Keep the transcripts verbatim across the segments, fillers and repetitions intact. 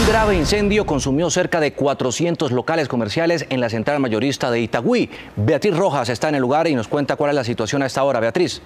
Un grave incendio consumió cerca de cuatrocientos locales comerciales en la central mayorista de Itagüí. Beatriz Rojas está en el lugar y nos cuenta cuál es la situación a esta hora. Beatriz.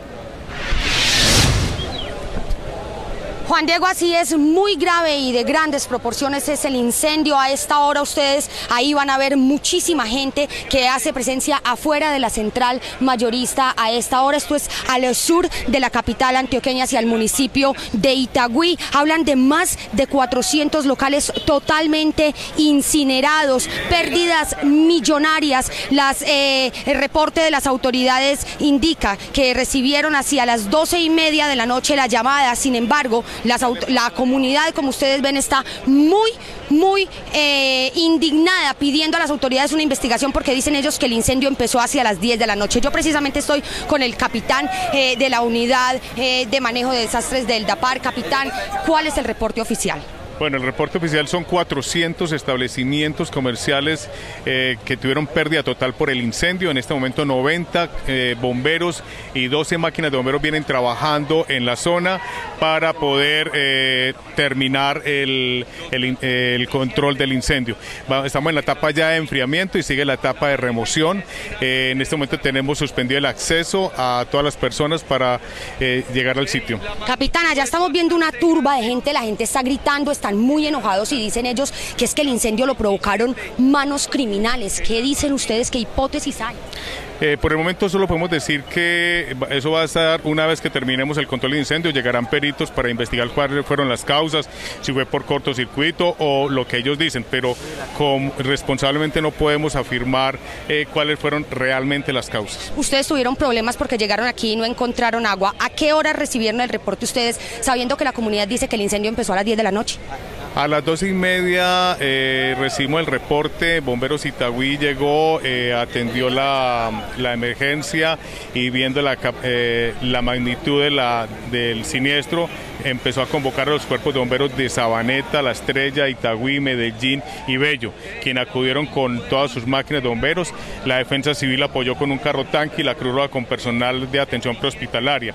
Juan Diego, así es, muy grave y de grandes proporciones es el incendio. A esta hora ustedes ahí van a ver muchísima gente que hace presencia afuera de la central mayorista. A esta hora esto es al sur de la capital antioqueña, hacia el municipio de Itagüí. Hablan de más de cuatrocientos locales totalmente incinerados, pérdidas millonarias. Las, eh, el reporte de las autoridades indica que recibieron hacia las doce y media de la noche la llamada. Sin embargo, Las, la comunidad, como ustedes ven, está muy, muy eh, indignada, pidiendo a las autoridades una investigación porque dicen ellos que el incendio empezó hacia las diez de la noche. Yo precisamente estoy con el capitán eh, de la unidad eh, de manejo de desastres del DAPAR. Capitán, ¿cuál es el reporte oficial? Bueno, el reporte oficial son cuatrocientos establecimientos comerciales eh, que tuvieron pérdida total por el incendio. En este momento noventa eh, bomberos y doce máquinas de bomberos vienen trabajando en la zona para poder eh, terminar el, el, el control del incendio. Estamos en la etapa ya de enfriamiento y sigue la etapa de remoción. Eh, en este momento tenemos suspendido el acceso a todas las personas para eh, llegar al sitio. Capitana, ya estamos viendo una turba de gente, la gente está gritando, está están muy enojados y dicen ellos que es que el incendio lo provocaron manos criminales. ¿Qué dicen ustedes? ¿Qué hipótesis hay? Eh, por el momento solo podemos decir que eso va a estar una vez que terminemos el control de incendio. Llegarán peritos para investigar cuáles fueron las causas, si fue por cortocircuito o lo que ellos dicen, pero con, responsablemente no podemos afirmar eh, cuáles fueron realmente las causas. Ustedes tuvieron problemas porque llegaron aquí y no encontraron agua. ¿A qué hora recibieron el reporte ustedes, sabiendo que la comunidad dice que el incendio empezó a las diez de la noche? A las doce y media eh, recibimos el reporte, Bomberos Itagüí llegó, eh, atendió la, la emergencia y viendo la, eh, la magnitud de la, del siniestro, empezó a convocar a los cuerpos de bomberos de Sabaneta, La Estrella, Itagüí, Medellín y Bello, quienes acudieron con todas sus máquinas de bomberos. La Defensa Civil apoyó con un carro tanque y la Cruz Roja con personal de atención prehospitalaria.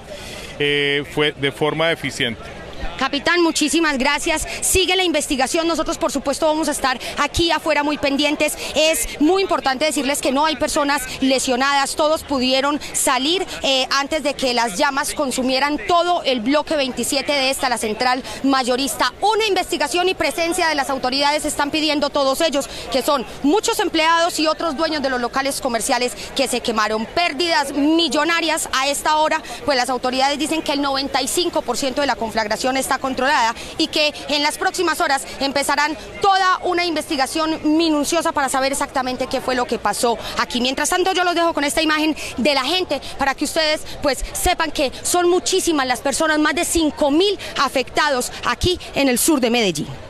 Eh, fue de forma eficiente. Capitán, muchísimas gracias. Sigue la investigación. Nosotros, por supuesto, vamos a estar aquí afuera muy pendientes. Es muy importante decirles que no hay personas lesionadas. Todos pudieron salir eh, antes de que las llamas consumieran todo el bloque veintisiete de esta, la central mayorista. Una investigación y presencia de las autoridades están pidiendo todos ellos, que son muchos empleados y otros dueños de los locales comerciales que se quemaron. Pérdidas millonarias a esta hora, pues las autoridades dicen que el noventa y cinco por ciento de la conflagración está controlada y que en las próximas horas empezarán toda una investigación minuciosa para saber exactamente qué fue lo que pasó aquí. Mientras tanto, yo los dejo con esta imagen de la gente para que ustedes pues sepan que son muchísimas las personas, más de cinco mil afectados aquí en el sur de Medellín.